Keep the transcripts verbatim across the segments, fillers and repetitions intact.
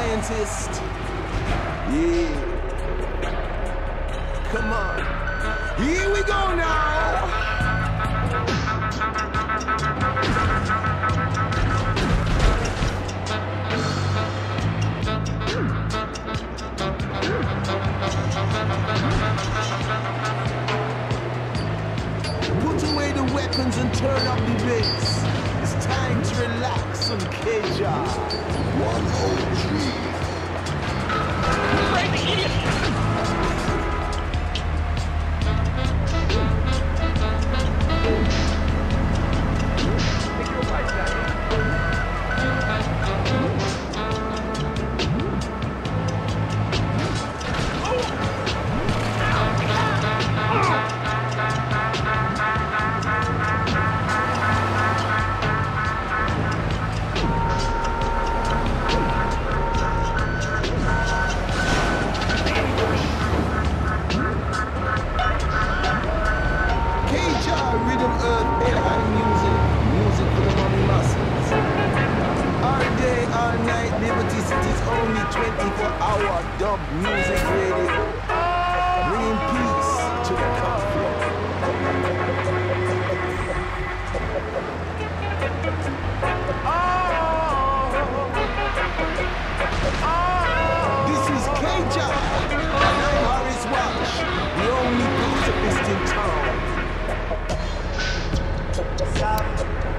scientist. Yeah. Come on. Here we go now. Put away the weapons and turn up the bass. It's time to relax on K-Jar. one oh three. Crazy idiot! twenty-four hour dub music radio, bringing peace to the conflict. Oh, oh, this is K-Jar, and I'm Harris Walsh, the only pacifist in town. Stop.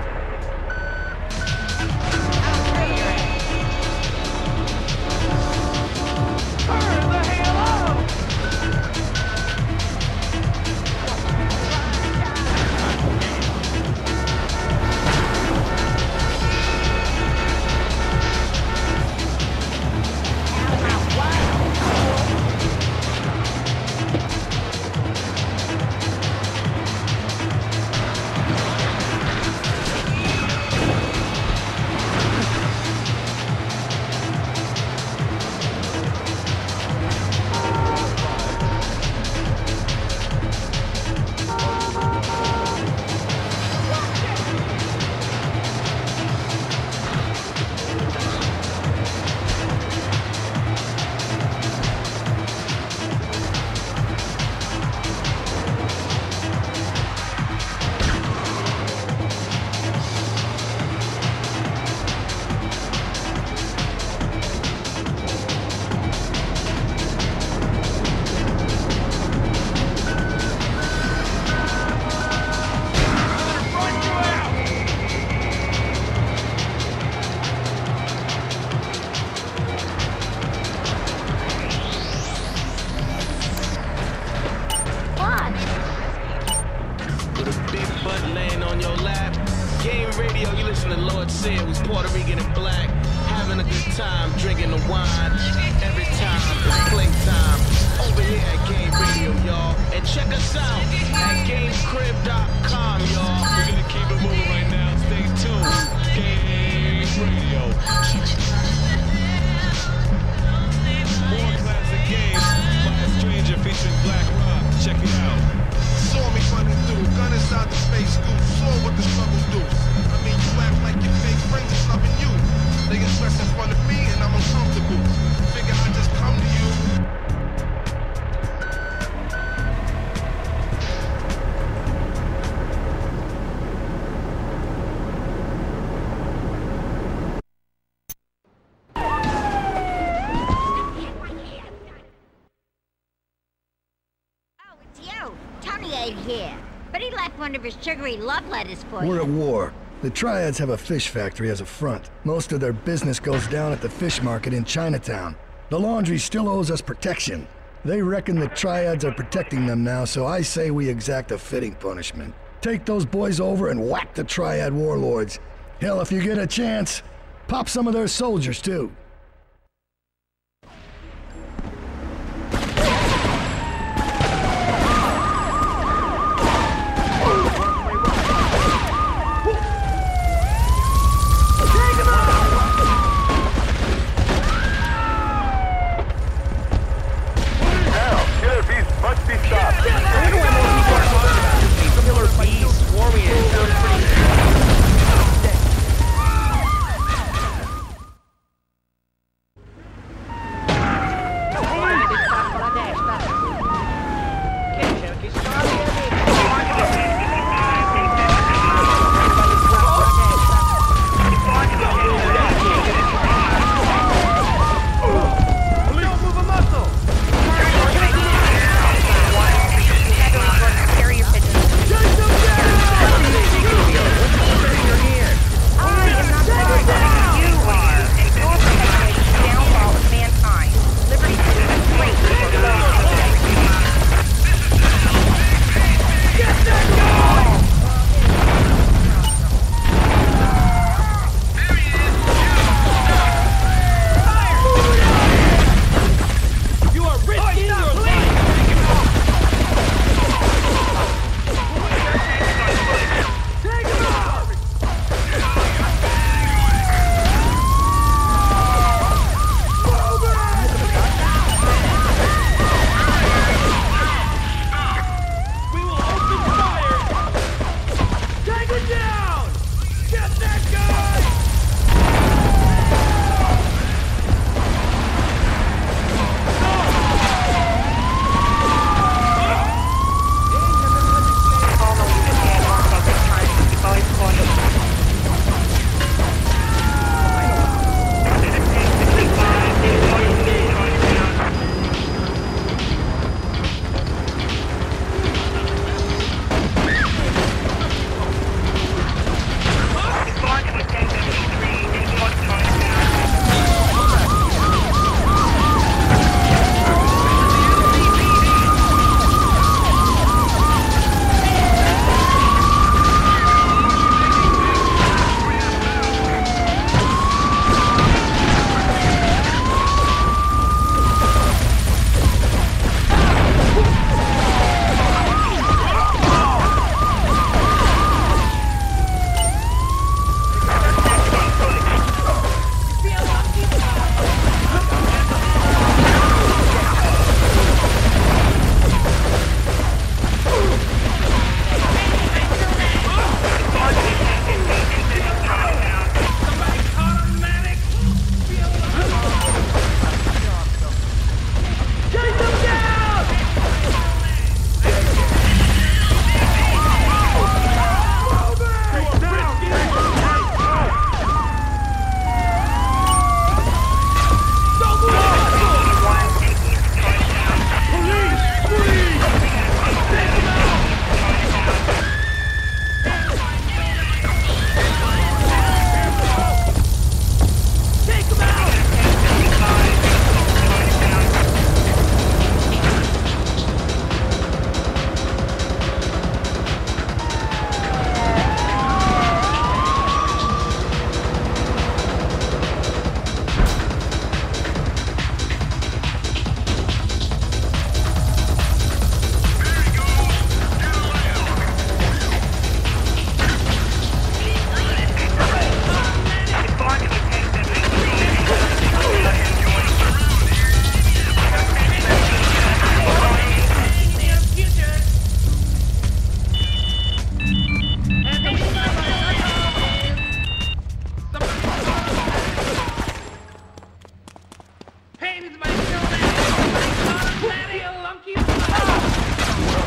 One of his sugary love letters for you. We're at war. The Triads have a fish factory as a front. Most of their business goes down at the fish market in Chinatown. The laundry still owes us protection. They reckon the Triads are protecting them now, so I say we exact a fitting punishment. Take those boys over and whack the Triad warlords. Hell, if you get a chance, pop some of their soldiers too.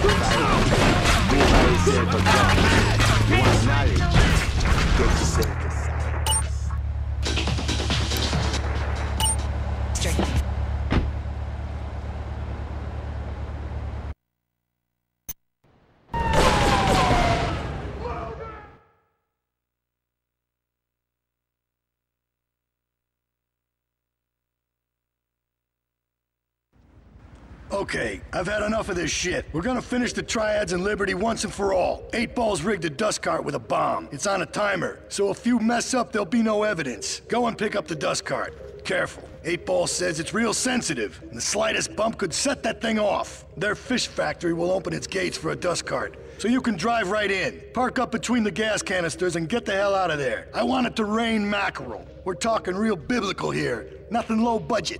yourself a gun. You want knowledge? Get yourself a Okay, I've had enough of this shit. We're gonna finish the Triads and Liberty once and for all. Eight Ball's rigged a dust cart with a bomb. It's on a timer, so if you mess up, there'll be no evidence. Go and pick up the dust cart. Careful. Eight Ball says it's real sensitive, and the slightest bump could set that thing off. Their fish factory will open its gates for a dust cart, so you can drive right in. Park up between the gas canisters and get the hell out of there. I want it to rain mackerel. We're talking real biblical here, nothing low budget.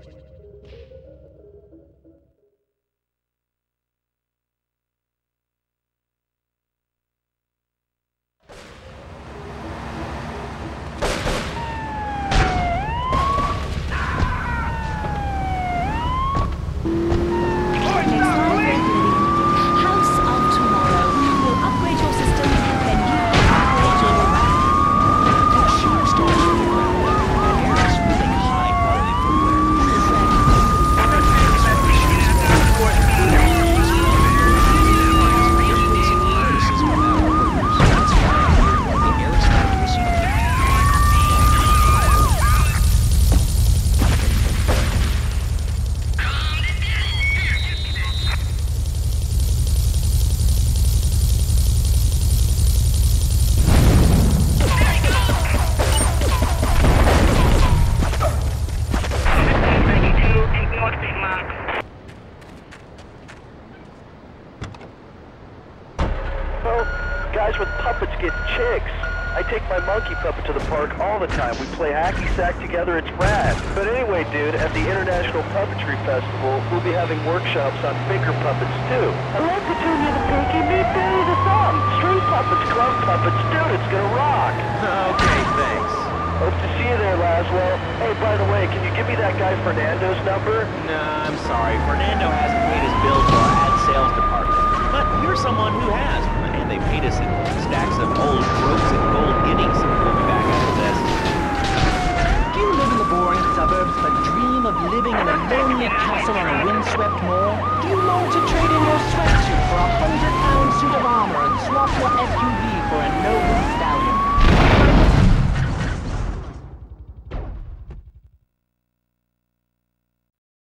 Guys with puppets get chicks. I take my monkey puppet to the park all the time. We play hacky sack together, it's rad. But anyway, dude, at the International Puppetry Festival, we'll be having workshops on finger puppets too. I'd like to tune you the pinky, me Billy the thumb. String puppets, glove puppets, dude, it's gonna rock. Okay, thanks. Hope to see you there, Laswell. Hey, by the way, can you give me that guy Fernando's number? Nah, I'm sorry. Fernando hasn't paid his bill to our ad sales department. But you're someone who has, and they paid us in stacks of old groats and gold guineas. We'll be back after this. Do you live in the boring suburbs but dream of living in a lonely castle on a windswept moor? Do you long to trade in your sweatsuit for a hundred-pound suit of armor and swap your S U V for a noble